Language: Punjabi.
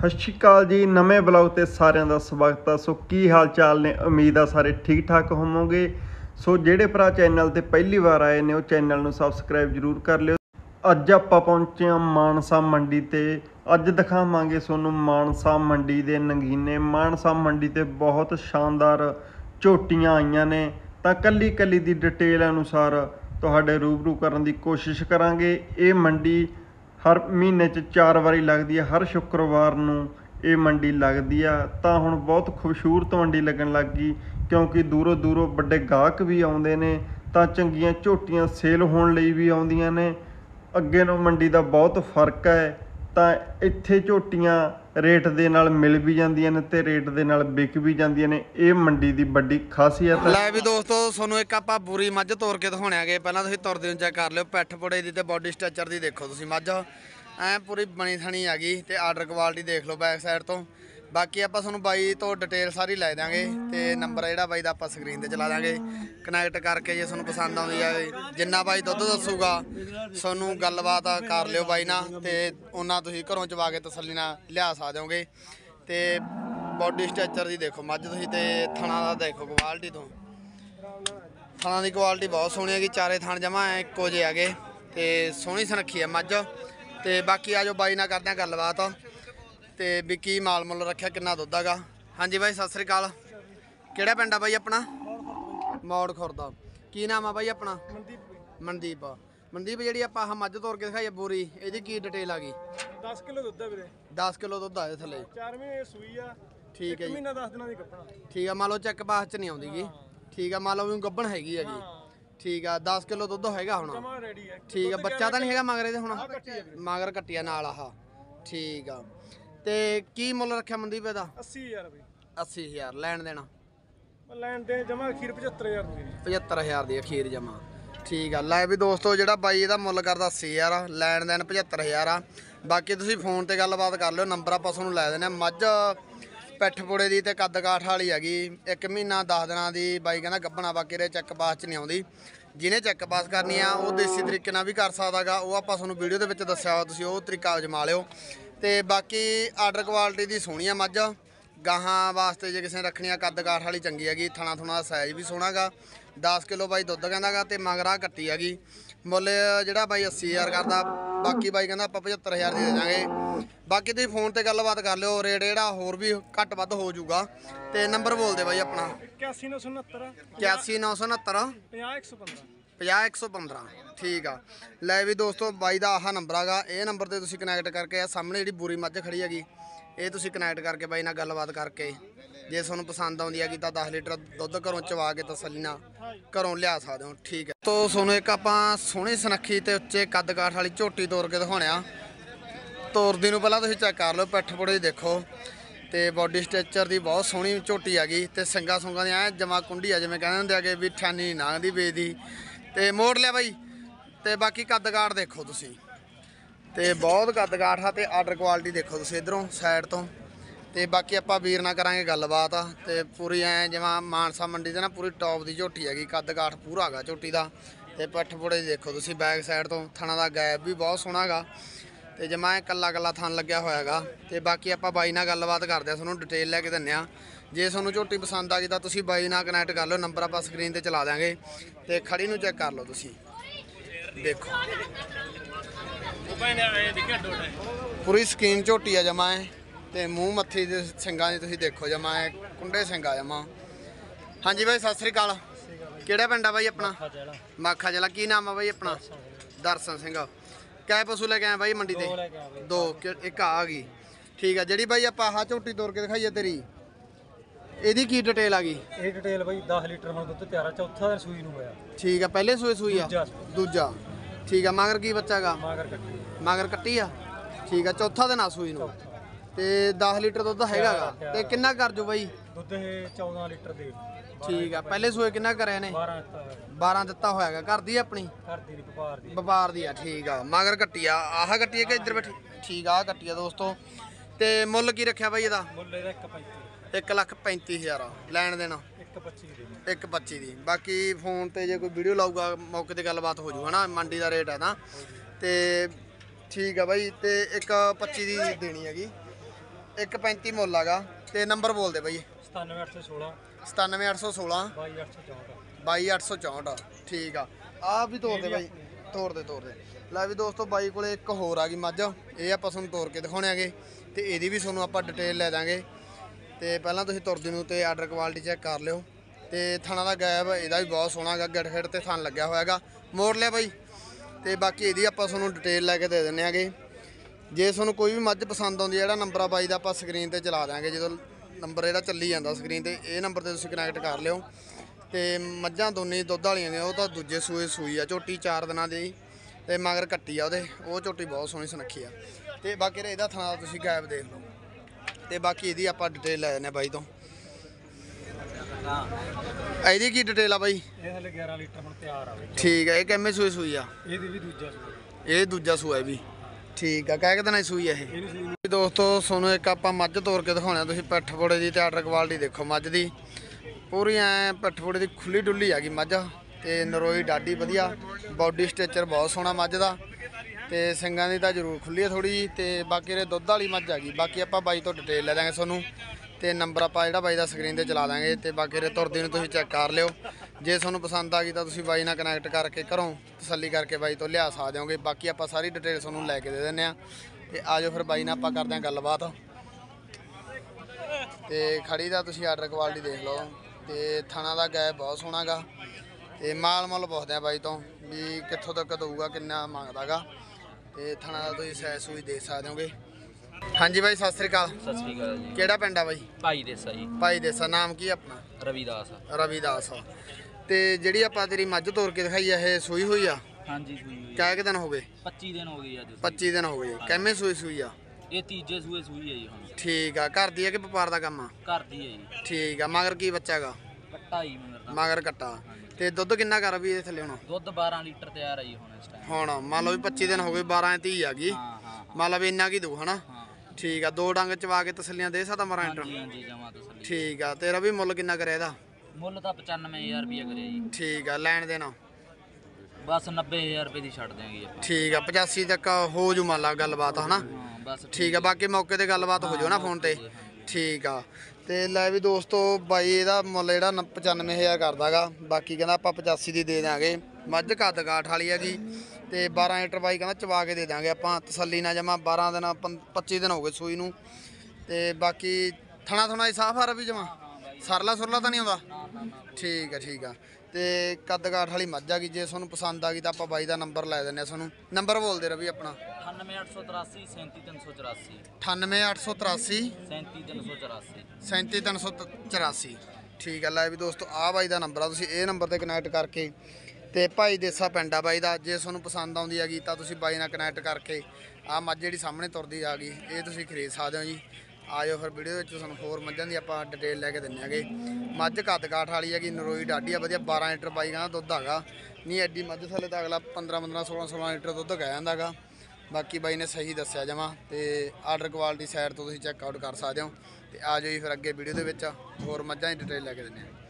सत श्री अकाल जी। नवे ब्लॉग ते सारिਆਂ ਦਾ ਸਵਾਗਤ ਆ। सो की हाल चाल ने, उम्मीद आ सारे ठीक ठाक होवोगे। सो ਜਿਹੜੇ ਭਰਾ ਚੈਨਲ ਤੇ ਪਹਿਲੀ ਵਾਰ ਆਏ ਨੇ ਉਹ ਚੈਨਲ ਨੂੰ ਸਬਸਕ੍ਰਾਈਬ ਜ਼ਰੂਰ ਕਰ ਲਿਓ। ਅੱਜ ਆਪਾਂ ਪਹੁੰਚੇ ਹਾਂ ਮਾਨਸਾ ਮੰਡੀ ਤੇ। ਅੱਜ ਦਿਖਾਵਾਂਗੇ ਤੁਹਾਨੂੰ ਮਾਨਸਾ ਮੰਡੀ ਦੇ ਨਗੀਨੇ। ਮਾਨਸਾ ਮੰਡੀ ਤੇ ਬਹੁਤ ਸ਼ਾਨਦਾਰ ਝੋਟੀਆਂ ਆਈਆਂ ਨੇ, ਤਾਂ ਕੱਲੀ ਕੱਲੀ ਦੀ ਡਿਟੇਲ ਅਨੁਸਾਰ ਤੁਹਾਡੇ ਰੂਬਰੂ ਕਰਨ ਦੀ ਕੋਸ਼ਿਸ਼ ਕਰਾਂਗੇ। ਇਹ ਮੰਡੀ हर महीने 4 वारी लगती है, हर शुक्रवार नूं ये मंडी लगती है। तो हुण बहुत खूबसूरत मंडी लगन लग गई, क्योंकि दूरों दूरों बड़े गाहक भी आउंदे ने, तां चंगियां झोटियां सेल होण लई भी आउंदियां ने। अगे नालों मंडी दा बहुत फर्क है, तां इत्थे झोटियां रेट दे नाल मिल भी जांदियां ने ते रेट दे नाल विक भी जांदियां ने। ये मंडी दी बड़ी खासियत है। लै भी दोस्तों तुहानूं एक आपां बुरी मझ तोड़ के दिखाउने आगे। पहिलां तुसीं तुरदे ਨੂੰ चैक कर लिओ, पैठ पुड़े दी ते बॉडी स्ट्रक्चर दी देखो तुसीं। मझ ਐ पूरी बनी थनी आ गई ते आर्डर क्वालिटी देख लो बैक साइड तो। बाकी आपां तुहानूं बाई तो डिटेल सारी लै देंगे ते नंबर जिहड़ा बाई दा आपां स्क्रीन ते चला देंगे। कनैक्ट करके जे तुहानूं पसंद आउंदी है, जिन्ना बाई दुੱਧ दस्सूगा तुहानूं गलबात कर लिओ बाई नाल, ते उन्ना तुसीं घरों चवा के तसल्ली नाल लिया सकदे होगे। ते बॉडी स्ट्रक्चर दी देखो मझ तुसीं, ते थणा दा देखो क्वालिटी तो। थणा दी क्वालिटी बहुत सोहनी है, चारे थण जमा इक्को जे हैगे ते सोहनी सुनक्खी है मझ। ते बाकी आ जाओ बाई नाल करदे आं गलबात ते भी की माल मुल रखिया, किन्ना दुੱਧ हैगा। हाँ जी बाई सत श्री अकाल। किहड़ा पिंड आ बाई अपना? मौड़ खुरदा। की नाम आ बाई अपना? मनदीप। मनदीप जी आपां मझ तोड़ के दिखाई बोरी, इहदी की डिटेल आ गई? 10 किलो दुੱਧ है वीरे। 10 किलो दुੱਧ आ थल्ले। 4 महीने सूई आ। ठीक है जी। महीना 10 दिनों दी कपड़ा। ठीक है, मान लो चेक पास च नहीं आउंदी गी। ठीक है, मान लो भी गब्बण हैगी है जी। ठीक है, 10 किलो दुੱਧ हैगा हुण। जमा रेडी है। ठीक है, बच्चा तो नहीं हैगा मगर ਇਹਦੇ ਹੁਣ? मगर कट्टिया नाल आह। ठीक आ। ते की मुੱਲ रखिया मनदीप ਇਹਦਾ? 80000 बई। 80000 ਲੈਣ ਦੇਣਾ? ਲੈਣ ਦੇ ਜਮਾ ਅਖੀਰ 75000 ਦੀ। 75000 ਦੀ ਅਖੀਰ ਜਮਾ। ਠੀਕ ਆ। ਲੈ ਵੀ ਦੋਸਤੋ ਜਿਹੜਾ ਬਾਈ ਇਹਦਾ ਮੁੱਲ ਕਰਦਾ 80000 ਆ, ਲੈਣ ਦੇਣ 75000 ਆ। ਬਾਕੀ ਤੁਸੀਂ ਫੋਨ ਤੇ ਗੱਲਬਾਤ ਕਰ ਲਿਓ, ਨੰਬਰ ਆਪਾਂ ਤੁਹਾਨੂੰ ਲੈ ਦਿੰਦੇ ਆ। ਮੱਝ ਪਿੱਠ ਪੁੜੇ ਦੀ ਤੇ ਕੱਦ ਕਾਠ ਵਾਲੀ ਹੈਗੀ, 1 ਮਹੀਨਾ 10 ਦਿਨਾਂ ਦੀ। ਬਾਈ ਕਹਿੰਦਾ ਗੱਭਣਾ, ਬਾਕੀ ਰੇ ਚੈੱਕ ਪਾਸ 'ਚ ਨਹੀਂ ਆਉਂਦੀ। ਜਿਹਨੇ ਚੈੱਕ ਪਾਸ ਕਰਨੀ ਆ ਉਹ ਦੇਸੀ ਤਰੀਕੇ ਨਾਲ ਵੀ ਕਰ ਸਕਦਾਗਾ, ਉਹ ਆਪਾਂ ਤੁਹਾਨੂੰ ਵੀਡੀਓ ਦੇ ਵਿੱਚ ਦੱਸਿਆ ਵਾ, ਤੁਸੀਂ ਉਹ ਤਰੀਕਾ ਅਜਮਾ ਲਿਓ। ਤੇ ਬਾਕੀ ਆਰਡਰ ਕੁਆਲਿਟੀ ਦੀ ਸੋਹਣੀ ਆ ਮੱਝ, ਗਾਹਾਂ ਵਾਸਤੇ ਜੇ ਕਿਸੇ ਨੇ ਰੱਖਣੀ ਆ ਕੱਦ ਕਾਠ ਵਾਲੀ ਚੰਗੀ ਹੈਗੀ। ਥਣਾ ਥੁਣਾ ਦਾ ਸਾਈਜ਼ ਵੀ ਸੋਹਣਾਗਾ। 10 ਕਿਲੋ ਬਾਈ ਦੁੱਧ ਕਹਿੰਦਾਗਾ ਤੇ ਮਗਰਾ ਕੱਟੀ ਹੈਗੀ। ਮੁੱਲ ਜਿਹੜਾ ਬਾਈ 80000 ਕਰਦਾ, ਬਾਕੀ ਬਾਈ ਕਹਿੰਦਾ ਆਪਾਂ 75000 ਦੀ ਦੇ ਦਾਂਗੇ। ਬਾਕੀ ਤੁਸੀਂ ਫੋਨ ਤੇ ਗੱਲਬਾਤ ਕਰ ਲਿਓ, ਰੇਟ ਜਿਹੜਾ ਹੋਰ ਵੀ ਘੱਟ ਵੱਧ ਹੋ ਜਾਊਗਾ। ਤੇ ਨੰਬਰ ਬੋਲ ਦੇ ਬਾਈ ਆਪਣਾ। 81969 81969 50115 50115। ਠੀਕ ਆ। ਲੈ ਵੀ ਦੋਸਤੋ ਬਾਈ ਦਾ ਆਹ ਨੰਬਰ ਹੈਗਾ, ਇਹ ਨੰਬਰ ਤੇ ਤੁਸੀਂ ਕਨੈਕਟ ਕਰਕੇ ਆ ਸਾਹਮਣੇ ਜਿਹੜੀ ਬੂਰੀ ਮੱਝ ਖੜੀ ਹੈਗੀ, ਇਹ ਤੁਸੀਂ ਕਨੈਕਟ ਕਰਕੇ ਬਾਈ ਨਾਲ ਗੱਲਬਾਤ ਕਰਕੇ ਜੇ ਤੁਹਾਨੂੰ ਪਸੰਦ ਆਉਂਦੀ ਹੈਗੀ ਤਾਂ 10 ਲੀਟਰ ਦੁੱਧ ਘਰੋਂ ਚਵਾ ਕੇ ਤਸੱਲੀ ਨਾਲ ਘਰੋਂ ਲਿਆ ਸਕਦੇ ਹੋ। ਠੀਕ ਹੈ, ਤੋ ਤੁਹਾਨੂੰ ਇੱਕ ਆਪਾਂ ਸੋਹਣੀ ਸੁਨੱਖੀ ਤੇ ਉੱਚੇ ਕੱਦ ਕਾਠ ਵਾਲੀ ਝੋਟੀ ਤੋੜ ਕੇ ਦਿਖਾਉਣੇ ਆ। ਤੋਰਦੀ ਨੂੰ ਪਹਿਲਾਂ ਤੁਸੀਂ ਚੈੱਕ ਕਰ ਲਓ, ਪਿੱਠ ਪੁੜੇ ਦੇਖੋ ਤੇ ਬੋਡੀ ਸਟਰਕਚਰ ਦੀ ਬਹੁਤ ਸੋਹਣੀ ਝੋਟੀ ਹੈਗੀ। ਤੇ ਸਿੰਗਾ ਸੁੰਗਾ ਦੀ ਐ ਜਮਾ ਕੁੰਡੀ ਆ, ਜਿਵੇਂ ਕਹਿੰਦੇ ਹੁੰਦੇ ਆਗੇ ਵੀ ਠਾਨੀ ਨਾਂਗਦੀ ਵੇਚਦੀ। ਤੇ ਮੋੜ ਲਿਆ ਬਾਈ। ਤੇ ਬਾਕੀ ਕੱਦ ਕਾਠ ਦੇਖੋ ਤੁਸੀਂ, ਤੇ ਬਹੁਤ ਕੱਦ ਕਾਠ ਆ। ਤੇ ਆਰਡਰ ਕੁਆਲਿਟੀ ਦੇਖੋ ਤੁਸੀਂ ਇਧਰੋਂ ਸਾਈਡ ਤੋਂ। ਤੇ ਬਾਕੀ ਆਪਾਂ ਵੀਰ ਨਾਲ ਕਰਾਂਗੇ ਗੱਲਬਾਤ। ਤੇ ਪੂਰੀ ਐ ਜਿਵੇਂ ਮਾਨਸਾ ਮੰਡੀ ਤੇ ਨਾ ਪੂਰੀ ਟੌਪ ਦੀ ਝੋਟੀ ਹੈਗੀ, ਕੱਦ ਕਾਠ ਪੂਰਾ ਹੈਗਾ ਝੋਟੀ ਦਾ। ਤੇ ਪਿੱਠ ਪੁੜੇ ਦੇਖੋ ਤੁਸੀਂ ਬੈਕ ਸਾਈਡ ਤੋਂ, ਥਣਾ ਦਾ ਗੈਪ ਵੀ ਬਹੁਤ ਸੋਹਣਾ ਹੈਗਾ। ਤੇ ਜਮਾ ਕੱਲਾ ਕੱਲਾ ਥਣ ਲੱਗਿਆ ਹੋਇਆ ਹੈਗਾ। ਤੇ ਬਾਕੀ ਆਪਾਂ ਬਾਈ ਨਾਲ ਗੱਲਬਾਤ ਕਰਦੇ ਆ, ਤੁਹਾਨੂੰ ਡਿਟੇਲ ਲੈ ਕੇ ਦਿੰਦੇ ਆ। ਜੇ ਤੁਹਾਨੂੰ ਝੋਟੀ ਪਸੰਦ ਆ ਗਈ ਤਾਂ ਤੁਸੀਂ ਬਾਈ ਨਾਲ ਕਨੈਕਟ ਕਰ ਲਿਓ, ਨੰਬਰ ਆਪਾਂ ਸਕਰੀਨ ਤੇ ਚਲਾ ਦਾਂਗੇ। ਤੇ ਖੜੀ ਨੂੰ ਚੈੱਕ ਕਰ ਲਓ ਤੁਸੀਂ, ਦੇਖੋ ਪੂਰੀ ਸਕੀਨ ਝੋਟੀ ਆ ਜਮਾ ਹੈ। ਤੇ ਮੂੰਹ ਮੱਥੀ ਦੇ ਸਿੰਗਾਂ ਦੀ ਤੁਸੀਂ ਦੇਖੋ ਜਮਾ ਹੈ, ਕੁੰਡੇ ਸਿੰਗਾ ਜਮਾ। ਹਾਂਜੀ ਬਾਈ ਸਤਿ ਸ੍ਰੀ ਅਕਾਲ। ਕਿਹੜਾ ਪਿੰਡ ਆ ਬਾਈ ਆਪਣਾ? ਮਾਖਾ ਜ਼ਿਲ੍ਹਾ। ਕੀ ਨਾਮ ਆ ਬਾਈ ਆਪਣਾ? ਦਰਸ਼ਨ ਸਿੰਘ। ਕਿਆ ਪਸ਼ੂ ਲੈ ਕੇ ਆਏ ਬਾਈ ਮੰਡੀ ਤੇ? 2। ਇੱਕ ਆ ਗਈ। ਠੀਕ ਆ। ਜਿਹੜੀ ਬਾਈ ਆਪਾਂ ਆਹ ਝੋਟੀ ਤੋੜ ਕੇ ਦਿਖਾਈਏ ਤੇਰੀ, ਇਹਦੀ ਕੀ ਡਿਟੇਲ ਆ ਗਈ? ਇਹ ਡਿਟੇਲ ਬਾਈ 10 ਲੀਟਰ ਹੁਣ ਦੁੱਧ ਤਿਆਰ ਆ, ਚੌਥਾ ਦਿਨ ਸੂਈ ਨੂੰ ਹੋਇਆ। ਠੀਕ ਆ। ਪਹਿਲੇ ਸੂਈ ਆ? ਦੂਜਾ। ਠੀਕ ਆ। ਮਗਰ ਕੀ ਬੱਚਾ ਗਾ? ਮਗਰ ਕੱਟੀ ਆ। ਠੀਕ ਆ। ਚੌਥਾ ਦਿਨ ਆ ਸੂਈ ਨੂੰ। ਤੇ 10 ਲੀਟਰ ਦੁੱਧ ਹੈਗਾਗਾ। ਤੇ ਕਿੰਨਾ ਕਰ ਜੋ ਬਾਈ ਦੁੱਧ? ਇਹ 14 ਲੀਟਰ ਦੇ। ਠੀਕ ਆ। ਪਹਿਲੇ ਸੂਏ ਕਿੰਨਾ ਕਰਿਆ ਨੇ? 12 ਦਿੱਤਾ ਹੋਇਆਗਾ। ਘਰ ਦੀ ਆਪਣੀ? ਘਰ ਦੀ ਵਪਾਰ ਦੀ ਆ। ਠੀਕ ਆ। ਮਗਰ ਕੱਟੀ ਆ। ਆਹ ਕੱਟੀ ਹੈ ਕਿ ਇੱਧਰ ਬੈਠੀ? ਠੀਕ ਆ, ਕੱਟੀ ਆ ਦੋਸਤੋ। ਤੇ ਮੁੱਲ ਕੀ ਰੱਖਿਆ ਬਾਈ ਇਹਦਾ? ਮੁੱਲ ਇਹਦਾ 1,35,000 ਲੈਣ ਦੇਣਾ? 1,25 ਦੀ। ਬਾਕੀ ਫੋਨ ਤੇ ਜੇ ਕੋਈ ਵੀਡੀਓ ਲਾਊਗਾ ਮੌਕੇ ਤੇ ਗੱਲਬਾਤ ਹੋ ਜੂ ਹਨਾ, ਮੰਡੀ ਦਾ ਰੇਟ ਹੈ ਤਾਂ। ਤੇ ਠੀਕ ਆ ਬਾਈ। ਤੇ 1,25 ਦੀ ਦੇਣੀ ਹੈਗੀ। 1.35 ਮੁੱਲ ਹੈਗਾ ਤੇ ਨੰਬਰ ਬੋਲ ਦੇ ਬਾਈ 97816 97816 22864 22864 ਠੀਕ ਆ ਆਹ ਵੀ ਤੋੜ ਦੇ ਬਾਈ ਤੋੜ ਦੇ ਲੈ ਵੀ ਦੋਸਤੋ ਬਾਈ ਕੋਲੇ ਇੱਕ ਹੋਰ ਆ ਗਈ ਮੱਝ ਇਹ ਆਪਾਂ ਤੁਹਾਨੂੰ ਤੋੜ ਕੇ ਦਿਖਾਉਣੇ ਆਗੇ ਤੇ ਇਹਦੀ ਵੀ ਤੁਹਾਨੂੰ ਆਪਾਂ ਡਿਟੇਲ ਲੈ ਦਾਂਗੇ ਤੇ ਪਹਿਲਾਂ ਤੁਸੀਂ ਤੁਰਦੀ ਨੂੰ ਤੇ ਆਰਡਰ ਕੁਆਲਿਟੀ ਚੈੱਕ ਕਰ ਲਿਓ ਤੇ ਥਣਾ ਦਾ ਗੈਬ ਇਹਦਾ ਵੀ ਬਹੁਤ ਸੋਹਣਾ ਹੈਗਾ ਗਿੱਠ ਤੇ ਥਣ ਲੱਗਿਆ ਹੋਇਆਗਾ ਮੋੜ ਲਿਆ ਬਾਈ ਤੇ ਬਾਕੀ ਇਹਦੀ ਆਪਾਂ ਤੁਹਾਨੂੰ ਡਿਟੇਲ ਲੈ ਕੇ ਦੇ ਦਿੰਨੇ ਆਗੇ ਜੇ ਤੁਹਾਨੂੰ ਕੋਈ ਵੀ ਮੱਝ ਪਸੰਦ ਆਉਂਦੀ ਜਿਹੜਾ ਨੰਬਰ ਆ ਬਾਈ ਦਾ ਆਪਾਂ ਸਕਰੀਨ ਤੇ ਚਲਾ ਦਾਂਗੇ ਜਦੋਂ ਨੰਬਰ ਜਿਹੜਾ ਚੱਲੀ ਜਾਂਦਾ ਸਕਰੀਨ ਤੇ ਇਹ ਨੰਬਰ ਤੇ ਤੁਸੀਂ ਕਨੈਕਟ ਕਰ ਲਿਓ ਤੇ ਮੱਝਾਂ ਦੋਨੇ ਦੁੱਧ ਵਾਲੀਆਂ ਨੇ ਉਹ ਤਾਂ ਦੂਜੇ ਸੂਏ ਸੂਈ ਆ ਝੋਟੀ 4 ਦਿਨਾਂ ਦੀ ਤੇ ਮਗਰ ਕੱਟੀ ਆ ਉਹਦੇ ਉਹ ਝੋਟੀ ਬਹੁਤ ਸੋਹਣੀ ਸੁਨੱਖੀ ਆ ਤੇ ਬਾਕੀ ਇਹਦਾ ਥਣਾ ਤੁਸੀਂ ਗੈਪ ਦੇਖ ਲਓ ਤੇ ਬਾਕੀ ਇਹਦੀ ਆਪਾਂ ਡਿਟੇਲ ਲੈ ਜਾਂਦੇ ਬਾਈ ਤੋਂ ਇਹਦੀ ਕੀ ਡਿਟੇਲ ਆ ਬਾਈ ਇਹ ਹਲੇ 11 ਲੀਟਰ ਹੁਣ ਤਿਆਰ ਆ ਬਈ ਠੀਕ ਆ ਇਹ ਕਿੰਨੇ ਸੂਈ ਆ ਇਹਦੀ ਵੀ ਦੂਜਾ ਸੂਆ ਇਹ ਦੂਜਾ ਸੂਆ ਵੀ ਠੀਕ ਆ ਕਹਿ ਕੇ ਦਿਨਾਂ ਦੀ ਸੂਈ ਆ ਇਹ ਦੋਸਤੋ ਤੁਹਾਨੂੰ ਇੱਕ ਆਪਾਂ ਮੱਝ ਤੋੜ ਕੇ ਦਿਖਾਉਣਾ ਤੁਸੀਂ ਪਿੱਠ ਫੋੜੇ ਦੀ ਤੇ ਆਰਡਰ ਕੁਆਲਿਟੀ ਦੇਖੋ ਮੱਝ ਦੀ ਪੂਰੀ ਐ ਪਿੱਠ ਫੋੜੇ ਦੀ ਖੁੱਲੀ ਡੁੱਲੀ ਆ ਗਈ ਮੱਝ ਤੇ ਨਰੋਈ ਡਾਡੀ ਵਧੀਆ ਬਾਡੀ ਸਟ੍ਰਕਚਰ ਬਹੁਤ ਸੋਹਣਾ ਮੱਝ ਦਾ ਤੇ ਸਿੰਘਾਂ ਦੀ ਤਾਂ ਜ਼ਰੂਰ ਖੁੱਲੀ ਆ ਥੋੜੀ ਜੀ ਤੇ ਬਾਕੀ ਇਹ ਦੁੱਧ ਵਾਲੀ ਮੱਝ ਆ ਗਈ ਬਾਕੀ ਆਪਾਂ ਬਾਈ ਤੋਂ ਡਿਟੇਲ ਲੈ ਦਾਂਗੇ ਤੁਹਾਨੂੰ ਤੇ ਨੰਬਰ ਆਪਾਂ ਜਿਹੜਾ ਬਾਈ ਦਾ ਸਕਰੀਨ ਤੇ ਚਲਾ ਦਾਂਗੇ ਤੇ ਬਾਕੀ ਇਹ ਤੁਰਦੀ ਨੂੰ ਤੁਸੀਂ ਚੈੱਕ ਕਰ ਲਿਓ ਜੇ ਤੁਹਾਨੂੰ ਪਸੰਦ ਆ ਗਈ ਤਾਂ ਤੁਸੀਂ ਬਾਈ ਨਾਲ ਕਨੈਕਟ ਕਰਕੇ ਘਰੋਂ ਤਸੱਲੀ ਕਰਕੇ ਬਾਈ ਤੋਂ ਲਿਆ ਸਕਦੇ ਹੋਗੇ ਬਾਕੀ ਆਪਾਂ ਸਾਰੀ ਡਿਟੇਲ ਤੁਹਾਨੂੰ ਲੈ ਕੇ ਦੇ ਦਿੰਨੇ ਆ ਤੇ ਆਜੋ ਫਿਰ ਬਾਈ ਨਾਲ ਆਪਾਂ ਕਰਦੇ ਆਂ ਗੱਲਬਾਤ ਤੇ ਖੜੀ ਦਾ ਤੁਸੀਂ ਆਰਡਰ ਕੁਆਲਿਟੀ ਦੇਖ ਲਓ ਤੇ ਥਣਾ ਦਾ ਗੈਪ ਬਹੁਤ ਸੋਹਣਾਗਾ ਤੇ ਮਾਲ ਮੁੱਲ ਪੁੱਛਦੇ ਆ ਬਾਈ ਤੋਂ ਵੀ ਕਿੱਥੋਂ ਤੱਕ ਦਊਗਾ ਕਿੰਨਾ ਮੰਗਦਾਗਾ ਤੇ ਥਣਾ ਦਾ ਤੁਸੀਂ ਸੈਸ ਸੂਈ ਦੇਖ ਸਕਦੇ ਹੋਗੇ ਹਾਂਜੀ ਬਾਈ ਸਤਿ ਸ੍ਰੀ ਅਕਾਲ ਸਤਿ ਸ੍ਰੀ ਅਕਾਲ ਜੀ ਕਿਹੜਾ ਪਿੰਡ ਆ ਬਾਈ ਭਾਈ ਦੇਸਾ ਜੀ ਭਾਈ ਦੇਸਾ ਨਾਮ ਕੀ ਆਪਣਾ ਰਵੀਦਾਸ ਰਵੀਦਾਸ ਤੇ ਜਿਹੜੀ ਆਪਾਂ ਤੇਰੀ ਮੱਝ ਤੋੜ ਕੇ ਦਿਖਾਈ ਆ ਇਹ ਸੂਈ ਹੋਈ ਆ ਹਾਂਜੀ ਸੂਈ ਹੋਈ ਕਿੰਨੇ ਦਿਨ ਹੋ ਗਏ 25 ਦਿਨ ਹੋ ਗਏ ਅੱਜ 25 ਦਿਨ ਹੋ ਗਏ ਕਿੰਨੇ ਸੂਈ ਆ ਇਹ ਤੀਜੇ ਸੂਏ ਸੂਈ ਹੈ ਜੀ ਹੁਣ ਠੀਕ ਆ ਘਰ ਦੀ ਆ ਕਿ ਵਪਾਰ ਦਾ ਕੰਮ ਆ ਘਰ ਦੀ ਹੈ ਜੀ ਠੀਕ ਆ ਮਗਰ ਕੀ ਬੱਚਾ ਗਾ ਕੱਟਾ ਹੀ ਮਗਰ ਦਾ ਮਗਰ ਕੱਟਾ ਤੇ ਦੁੱਧ ਕਿੰਨਾ ਕਰ ਵੀ ਇਹਦੇ ਥੱਲੇ ਹੁਣ ਦੁੱਧ 12 ਲੀਟਰ ਤਿਆਰ ਹੈ ਜੀ ਹੁਣ ਇਸ ਟਾਈਮ ਹੁਣ ਮੰਨ ਲਓ ਵੀ 25 ਦਿਨ ਹੋ ਗਏ 12 30 ਆ ਗਈ ਹਾਂ ਹਾਂ ਮੰਨ ਲਓ ਵੀ ਇੰਨਾ ਕੀ ਦੂ ਹਨਾ ਹਾਂ ਠੀਕ ਆ ਦੋ ਡੰਗ ਚਵਾ ਕੇ ਤਸੱਲੀਆਂ ਦੇ ਸਕਦਾ ਮਾਰਾ ਇੰਟਰ ਹਾਂਜੀ ਹਾਂਜੀ ਜਮਾ ਤਸੱਲੀ ਠੀਕ ਆ ਤੇਰਾ ਵੀ ਮੁੱਲ ਕਿੰਨਾ ਕਰਿਆ ਇਹਦਾ ਮੁੱਲ ਤਾਂ 95000 ਰੁਪਏ ਕਰਿਆ ਜੀ ਠੀਕ ਆ ਲੈਣ ਦੇਣਾ ਬਸ 90000 ਰੁਪਏ ਦੀ ਛੱਡ ਦਿਆਂਗੇ ਆਪਾਂ ਠੀਕ ਆ 85 ਤੱਕ ਹੋ ਜੂ ਮੰਨ ਲਾ ਗੱਲਬਾਤ ਹਨਾ ਹਾਂ ਬਸ ਠੀਕ ਆ ਬਾਕੀ ਮੌਕੇ ਤੇ ਗੱਲਬਾਤ ਹੋ ਜਾਓ ਨਾ ਫੋਨ ਤੇ ਠੀਕ ਆ ਤੇ ਲੈ ਵੀ ਦੋਸਤੋ ਬਾਈ ਇਹਦਾ ਮੁੱਲ ਜਿਹੜਾ 95000 ਕਰਦਾਗਾ ਬਾਕੀ ਕਹਿੰਦਾ ਆਪਾਂ 85 ਦੀ ਦੇ ਦਾਂਗੇ ਮੱਝ ਕੱਦ ਕਾਠ ਵਾਲੀ ਹੈਗੀ ਤੇ 12 ਲੀਟਰ ਬਾਈ ਕਹਿੰਦਾ ਚਵਾ ਕੇ ਦੇ ਦਾਂਗੇ ਆਪਾਂ ਤਸੱਲੀ ਨਾਲ ਜਮਾ 12 ਦਿਨ 25 ਦਿਨ ਹੋ ਗਏ ਸੂਈ ਨੂੰ ਤੇ ਬਾਕੀ ਥਣਾ ਥੁਣਾ ਸਾਫ ਆ ਵੀ ਜਮਾ ਸਰਲਾ ਸੁਰਲਾ ਤਾਂ ਨਹੀਂ ਆਉਂਦਾ ਠੀਕ ਆ ਤੇ ਕੱਦ ਕਾਠ ਵਾਲੀ ਮੱਝ ਆ ਗਈ ਜੇ ਤੁਹਾਨੂੰ ਪਸੰਦ ਆ ਗਈ ਤਾਂ ਆਪਾਂ ਬਾਈ ਦਾ ਨੰਬਰ ਲੈ ਦਿੰਨੇ ਆ ਤੁਹਾਨੂੰ ਨੰਬਰ ਬੋਲਦੇ ਰਵੀ ਆਪਣਾ 98883 37384 98883 37384 37384 ਠੀਕ ਆ ਲੈ ਵੀ ਦੋਸਤੋ ਆ ਬਾਈ ਦਾ ਨੰਬਰ ਆ ਤੁਸੀਂ ਇਹ ਨੰਬਰ ਤੇ ਕਨੈਕਟ ਕਰਕੇ ਤੇ ਭਾਈ ਦੇਸਾ ਪਿੰਡ ਆ ਬਾਈ ਦਾ ਜੇ ਤੁਹਾਨੂੰ ਪਸੰਦ ਆਉਂਦੀ ਹੈਗੀ ਤਾਂ ਤੁਸੀਂ ਬਾਈ ਨਾਲ ਕਨੈਕਟ ਕਰਕੇ ਆ ਮੱਝ ਜਿਹੜੀ ਸਾਹਮਣੇ ਤੁਰਦੀ ਆ ਗਈ ਇਹ ਤੁਸੀਂ ਖਰੀਦ ਸਕਦੇ ਹੋ ਜੀ ਆਜੋ ਫਿਰ ਵੀਡੀਓ ਵਿੱਚ ਤੁਹਾਨੂੰ ਹੋਰ ਮੱਝਾਂ ਦੀ ਆਪਾਂ ਡਿਟੇਲ ਲੈ ਕੇ ਦਿੰਨੇ ਆਗੇ ਮੱਝ ਕੱਦ ਕਾਠ ਵਾਲੀ ਹੈਗੀ ਨਰੋਈ ਡਾਡੀ ਆ ਵਧੀਆ 12 ਲੀਟਰ ਬਾਈ ਕਹਿੰਦਾ ਦੁੱਧ ਹੈਗਾ ਨਹੀਂ ਐਡੀ ਮੱਝ ਥੱਲੇ ਤਾਂ ਅਗਲਾ 15 16 ਲੀਟਰ ਦੁੱਧ ਕਹਿ ਜਾਂਦਾਗਾ ਬਾਕੀ ਬਾਈ ਨੇ ਸਹੀ ਦੱਸਿਆ ਜਮਾ ਤੇ ਆਰਡਰ ਕੁਆਲਿਟੀ ਸਾਈਡ ਤੋਂ ਤੁਸੀਂ ਚੈੱਕ ਆਊਟ ਕਰ ਸਕਦੇ ਹੋ ਤੇ ਆਜੋ ਜੀ ਫਿਰ ਅੱਗੇ ਵੀਡੀਓ ਦੇ ਵਿੱਚ ਹੋਰ ਮੱਝਾਂ ਦੀ ਡਿਟੇਲ ਲੈ ਕੇ ਦਿੰਨੇ ਆ